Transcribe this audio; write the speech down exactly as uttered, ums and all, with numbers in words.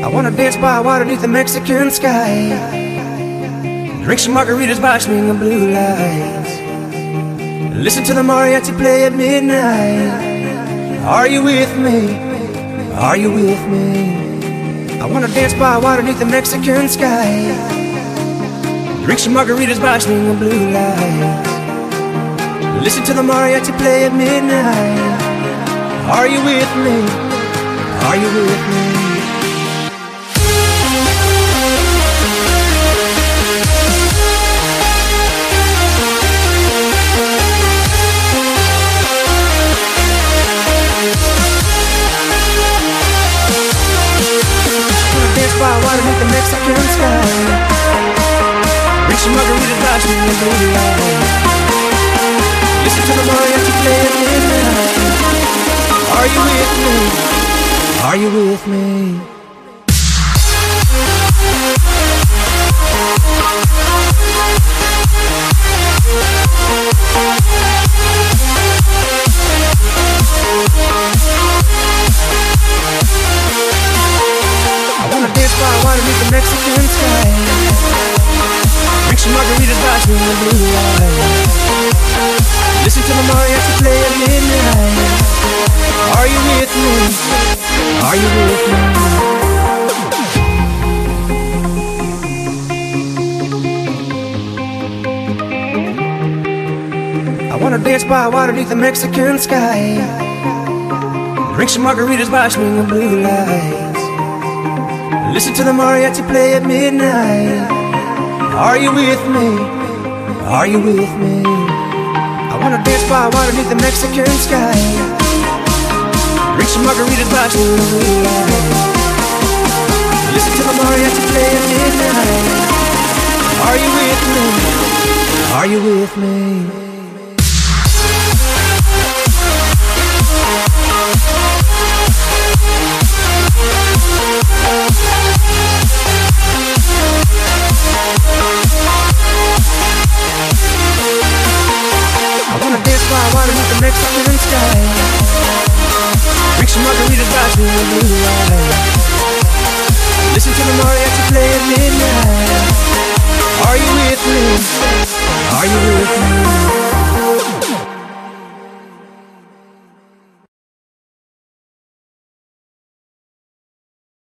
I wanna dance by water beneath the Mexican sky, drink some margaritas by swinging blue lights, listen to the mariachi play at midnight. Are you with me? Are you with me? I wanna dance by water beneath the Mexican sky, drink some margaritas by swinging blue lights, listen to the mariachi play at midnight. Are you with me? Are you with me? By water beneath the Mexican sky, drink some margaritas by swinging blue lights, listen to the mariachi play at midnight. Are you with me? Are you with me? By water beneath the Mexican sky, drink some margaritas by swinging blue lights, listen to the mariachi play at midnight. Are you with me? Are you with me? I wanna dance by water beneath the Mexican sky, drink some margaritas by swinging blue lights, listen to the mariachi play at midnight. Are you with me? Are you with me? I wanna dance by water beneath the Mexican sky, drink some margaritas by swinging blue lights, listen to the mariachi play at midnight. Are you with me? Are you with me? By water beneath the Mexican sky, drink some margaritas by swinging blue lights, listen to the mariachi play at midnight. Are you with me? Are you with me?